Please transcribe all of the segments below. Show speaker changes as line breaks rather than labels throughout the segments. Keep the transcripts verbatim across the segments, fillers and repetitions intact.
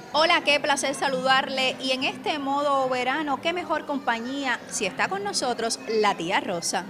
Hola, qué placer saludarle y en este modo verano, qué mejor compañía si está con nosotros la tía Rosa.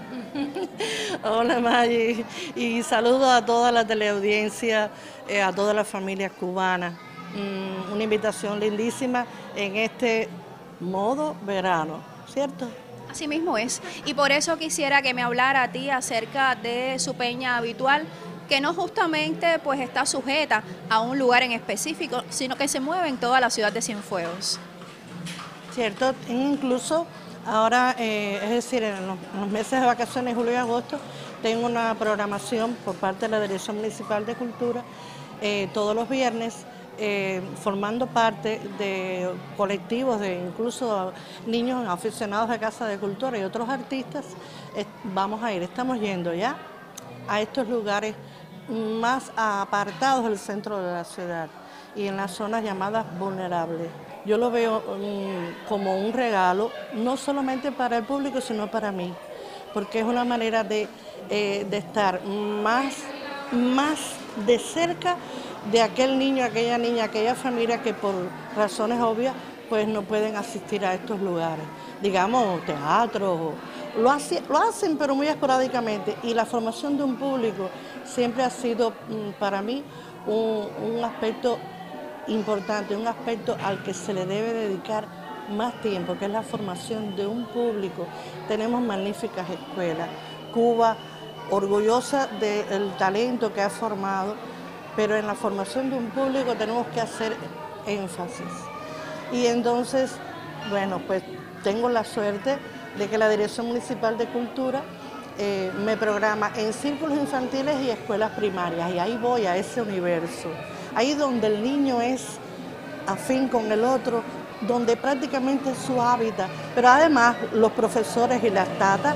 Hola Maggie, y saludo a toda la teleaudiencia, eh, a todas las familias cubanas. Mm, una invitación lindísima en este modo verano, ¿cierto?
Así mismo es. Y por eso quisiera que me hablara a ti acerca de su peña habitual, que no justamente pues está sujeta a un lugar en específico, sino que se mueve en toda la ciudad de Cienfuegos.
Cierto, incluso ahora, eh, es decir, en los, en los meses de vacaciones, julio y agosto, tengo una programación por parte de la Dirección Municipal de Cultura eh, todos los viernes, eh, formando parte de colectivos de incluso niños aficionados de Casa de Cultura y otros artistas. Eh, vamos a ir, estamos yendo ya a estos lugares más apartados del centro de la ciudad y en las zonas llamadas vulnerables. Yo lo veo um, como un regalo, no solamente para el público, sino para mí, porque es una manera de, eh, de estar más, más de cerca de aquel niño, aquella niña, aquella familia que por razones obvias pues no pueden asistir a estos lugares, digamos teatro, lo, hace, lo hacen pero muy esporádicamente, y la formación de un público siempre ha sido para mí un, un aspecto importante, un aspecto al que se le debe dedicar más tiempo, que es la formación de un público. Tenemos magníficas escuelas, Cuba orgullosa del talento que ha formado, pero en la formación de un público tenemos que hacer énfasis. Y entonces, bueno, pues tengo la suerte de que la Dirección Municipal de Cultura eh, me programa en círculos infantiles y escuelas primarias, y ahí voy a ese universo, ahí donde el niño es afín con el otro, donde prácticamente es su hábitat, pero además los profesores y las tatas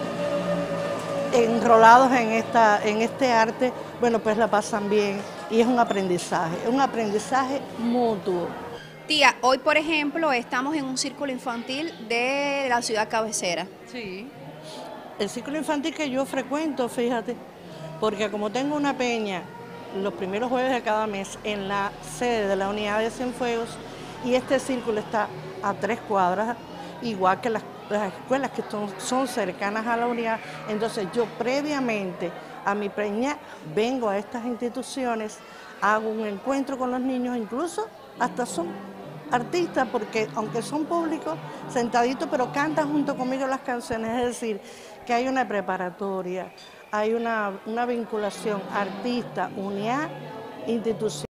enrolados en, esta, en este arte, bueno, pues la pasan bien y es un aprendizaje, es un aprendizaje mutuo.
Tía, hoy por ejemplo estamos en un círculo infantil de la ciudad cabecera.
Sí. El círculo infantil que yo frecuento, fíjate, porque como tengo una peña los primeros jueves de cada mes en la sede de la unidad de Cienfuegos, y este círculo está a tres cuadras, igual que las, las escuelas que son, son cercanas a la unidad, entonces yo previamente a mi peña vengo a estas instituciones, hago un encuentro con los niños, incluso hasta son artistas, porque aunque son públicos, sentaditos, pero cantan junto conmigo las canciones, es decir, que hay una preparatoria, hay una, una vinculación artista, unidad, institución.